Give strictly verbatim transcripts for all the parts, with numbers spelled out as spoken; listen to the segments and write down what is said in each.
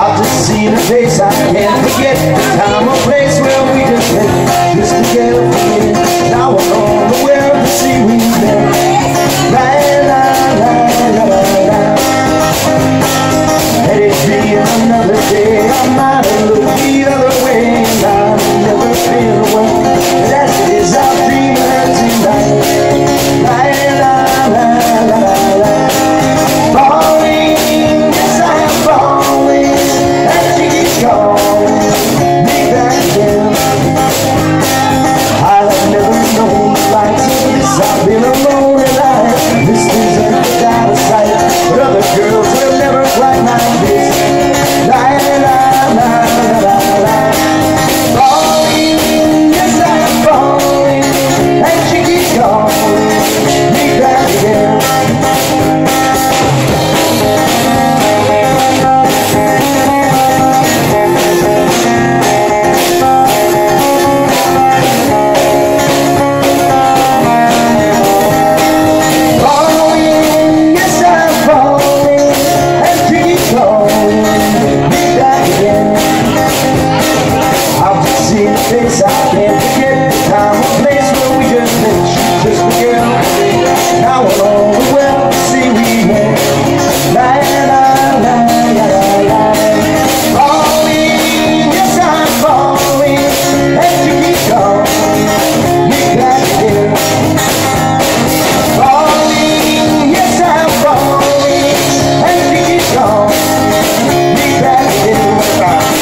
I've just seen a face I can't forget, time or place where we just met, just together for me. Now we're on the world to see we met. La la la la la la. Let it be another day, I might have looked the other way, and I've never been away. But as it is, I'll dream her tonight. La la la la la la. Falling, yes I am falling, and she keeps calling me back again. I have never known the likes of this. I've been alone and I have distance and out of sight, but other girls will never quite like this. La la la la la la. Falling, yes I am falling, and she keeps calling me back again. Face I can't forget, the time or place where we just met, just forget. Now we're on the well to see we met. La la la la la la. Falling, yes I'm falling, and you keep calling me back again. Falling, yes I'm falling, and you keep calling me back again.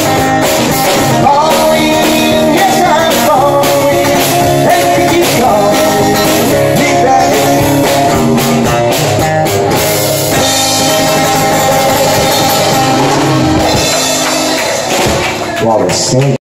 While we're singing.